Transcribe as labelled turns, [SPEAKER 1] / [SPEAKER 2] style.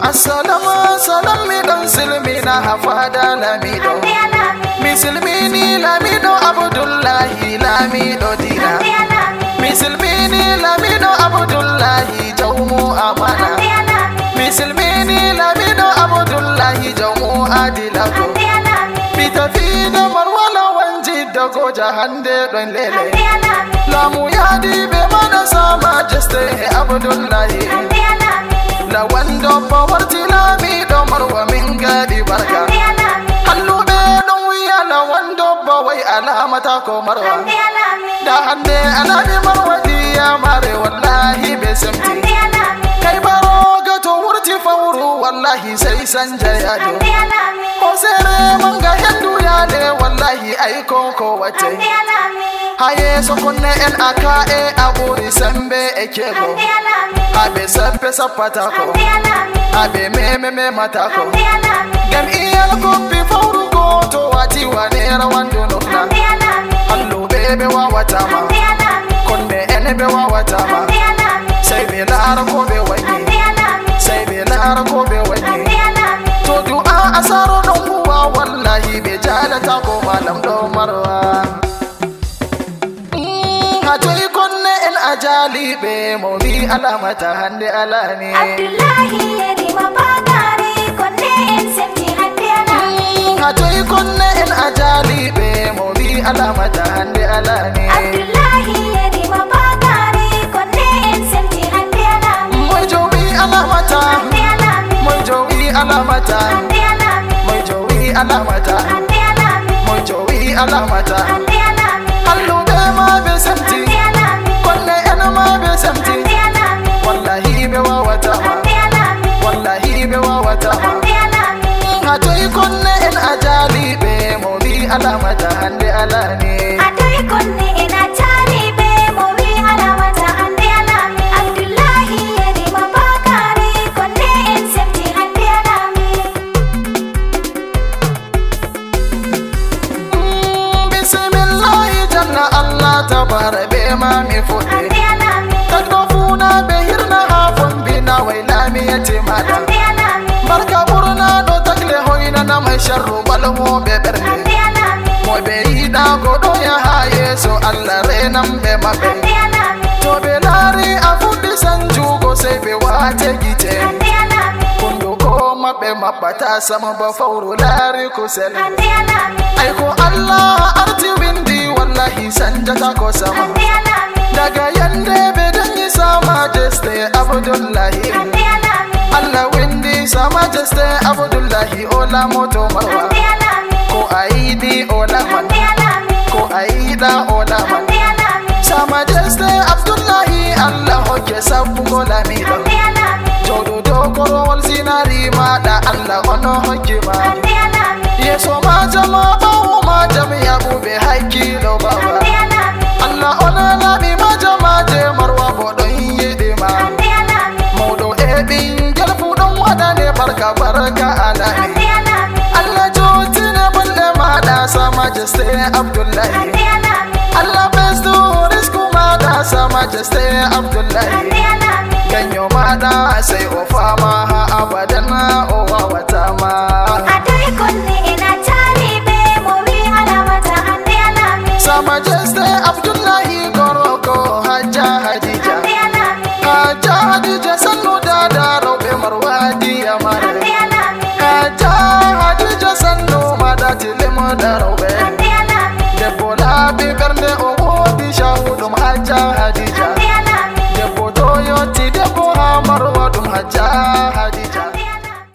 [SPEAKER 1] Assalamu salam mi dan silmi na hafada lamido mi silmi ni lamido Abdullahi lamido dina mi silmi ni lamido Abdullahi jawmu amana mi silmi ni lamido Abdullahi jawmu adilako mi tafi da marwala wanji da goja hande don lele lamu yadi be mana sama juste Abdullahi la wando poverty lami do marwa min gadi barka hallu be don wiya la wando bawai alamata ko marwa da hande anani marwa diya mare wallahi be samti kai baro ga to wurti fawru wallahi sai sanja yado ko sere manga hendu ya de wallahi ai ko wate haye sokonne en akae aburi sembe ekego abe sappe sapatako abe meme matako gam iyal ko bi fawru go to wati wane rawando nokna hallo bebe wa watama konne ene be wa watama sai be lar ko be wani sai be lar ko be wani to du'a asaro don huwa wallahi be jalata ko malam do marwa hatoy konne en ajali be mawdi alamata hande alani Abdullahi yerima bagari konne en semti hande alani hatoy konne en ajali be mawdi alamata hande alani Abdullahi yerima bagari konne en semti hande alani mojowi alamata hande alani mojowi alamata hande alani mojowi alamata hande alani mojowi alamata hande alani hallo be ma be semti konne en ma be semti wallahi be wawatama wallahi be wawatama hatoy konne en ajali be mawdi alamata hande alani hatoy konne en ajali be mawdi alamata hande alani Abdullahi yerima bagari konne en semti hande alani bismillah janna Allah tabara be ma mi fode kadofuna be hirna hafon bina wailami yatimada barka burna do takle hoina na mai sharru balmo be berne mo be ida godo ya haye so Allah renam be mabe to be lari afudi sanju go se be wate gite kundo ko mabe mabata sama ba fawru lari ko sel ay ko Allah arti windi wallahi sanjata ko sama daga yande be danyi sama jeste Abdullahi Allah windi sama jeste Abdullahi ola moto marwa ko aidi ola man ko aida ola man sama jeste Abdullahi Allah hoke sabu gola mi do jodo do koro wal sinari ma da Allah ono hoke ma yeso ma jama bawo ma jami yabu be haiki do baba Allah ona la mi ma jama je marwa bodo yede ma modo e bingel fu don wada ne barka barka alani Allah jotine balle ma da sama jeste Abdullahi Allah besto risku ma da sama jeste Abdullahi ganyo ma da sai ofa ma ha abadan o wata